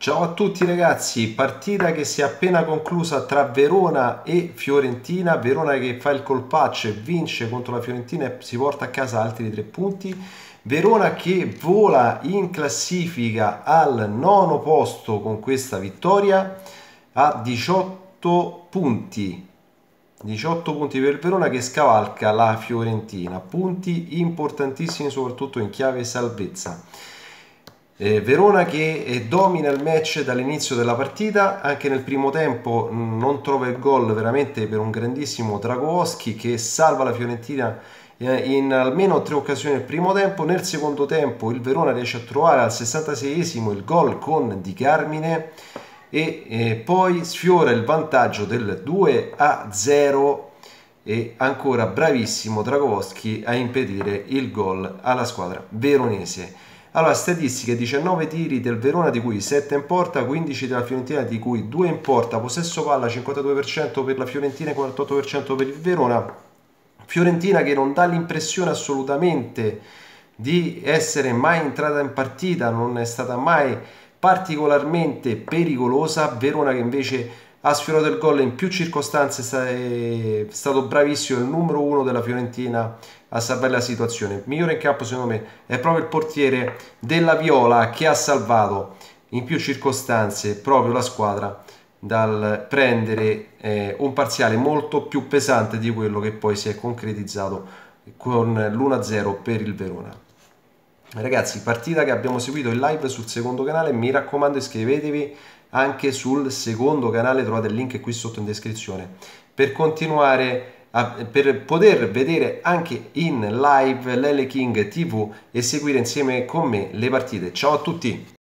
Ciao a tutti ragazzi, partita che si è appena conclusa tra Verona e Fiorentina. Verona che fa il colpaccio e vince contro la Fiorentina e si porta a casa altri 3 punti. Verona che vola in classifica al nono posto con questa vittoria a 18 punti. 18 punti per il Verona che scavalca la Fiorentina, punti importantissimi soprattutto in chiave salvezza. Verona che domina il match dall'inizio della partita, anche nel primo tempo non trova il gol veramente per un grandissimo Dragowski che salva la Fiorentina in almeno 3 occasioni nel primo tempo. Nel secondo tempo il Verona riesce a trovare al 66esimo il gol con Di Carmine e poi sfiora il vantaggio del 2-0 e ancora bravissimo Dragowski a impedire il gol alla squadra veronese. Allora, statistiche: 19 tiri del Verona di cui 7 in porta, 15 della Fiorentina di cui 2 in porta, possesso palla 52% per la Fiorentina e 48% per il Verona. Fiorentina che non dà l'impressione assolutamente di essere mai entrata in partita, non è stata mai particolarmente pericolosa. Verona che invece ha sfiorato il gol in più circostanze, è stato bravissimo il numero 1 della Fiorentina a salvare la situazione. Il migliore in campo secondo me è proprio il portiere della Viola che ha salvato in più circostanze proprio la squadra dal prendere un parziale molto più pesante di quello che poi si è concretizzato con l'1-0 per il Verona. Ragazzi, partita che abbiamo seguito in live sul secondo canale, mi raccomando iscrivetevi anche sul secondo canale, trovate il link qui sotto in descrizione per continuare per poter vedere anche in live l'L King TV e seguire insieme con me le partite. Ciao a tutti!